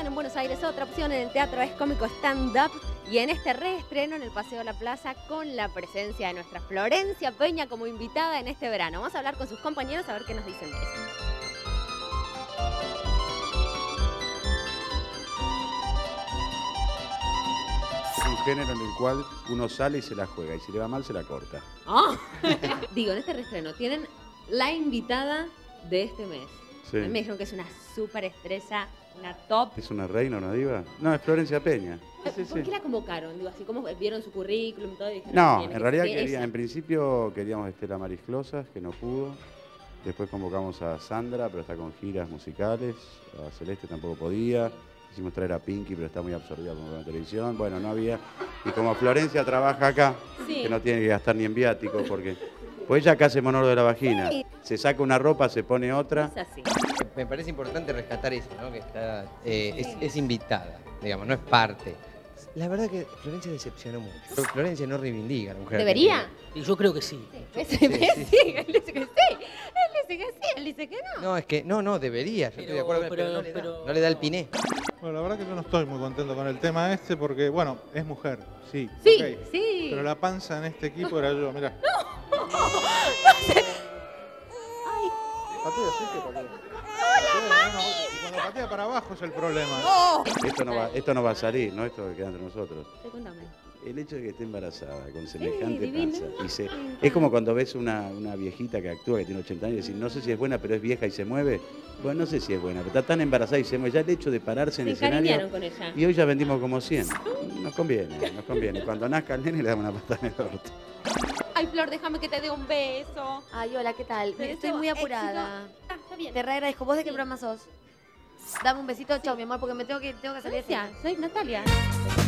Vean en Buenos Aires, otra opción en el teatro es cómico stand-up y en este reestreno en el Paseo de la Plaza con la presencia de nuestra Florencia Peña como invitada en este verano. Vamos a hablar con sus compañeros a ver qué nos dicen de eso. Es un género en el cual uno sale y se la juega, y si le va mal se la corta. Oh. Digo, en este reestreno tienen la invitada de este mes. Sí. Me dijeron que es una súper estrella, una top. ¿Es una reina, una diva? No, es Florencia Peña. Sí, ¿Por qué la convocaron? Digo, así como vieron su currículum y todo. Y dijeron, No, "Tiene en que realidad ser ella". en principio queríamos a Estela Maris Closas, que no pudo. Después convocamos a Sandra, pero está con giras musicales. A Celeste tampoco podía. Quisimos traer a Pinky, pero está muy absorbida con la televisión. Bueno, no había. Y como Florencia trabaja acá, Sí. que no tiene que gastar ni en viáticos, porque pues ella acá hace monólogo de la vagina. Sí. Se saca una ropa, se pone otra. Es así. Me parece importante rescatar eso, ¿no? Que está, es invitada, digamos, no es parte. La verdad que Florencia decepcionó mucho. Florencia no reivindica a la mujer. ¿Debería? Y yo creo que sí. Sí, sí. él dice que sí. Él dice que sí. Él dice que no. No, es que no, debería. Yo estoy de acuerdo, pero no le da el piné. Bueno, la verdad que yo no estoy muy contento con el tema este porque, bueno, es mujer, sí. Sí, ok. sí. Pero la panza en este equipo era yo, mirá. Ay, Patea, sí que patea. ¡Hola, mami! Cuando patea para abajo es el problema. no. Esto no va a salir, ¿no? Esto queda entre nosotros. Sí, contame. El hecho de que esté embarazada con semejante divino. panza. Es como cuando ves una viejita que actúa, que tiene 80 años, y decís, no sé si es buena, pero es vieja y se mueve. Bueno, no sé si es buena, pero está tan embarazada y se mueve. Ya el hecho de pararse en Se el escenario. encariñaron con ella. Y hoy ya vendimos como 100. Nos conviene. Cuando nazca el nene le damos una patada en el orto. Ay, Flor, déjame que te dé un beso. Ay, hola, ¿qué tal? Beso, Estoy muy apurada. éxito. Está bien. Te re agradezco. ¿Vos de qué Sí. programa sos? Dame un besito, chao, mi amor, porque me tengo que salir de Florencia, cena. soy Natalia.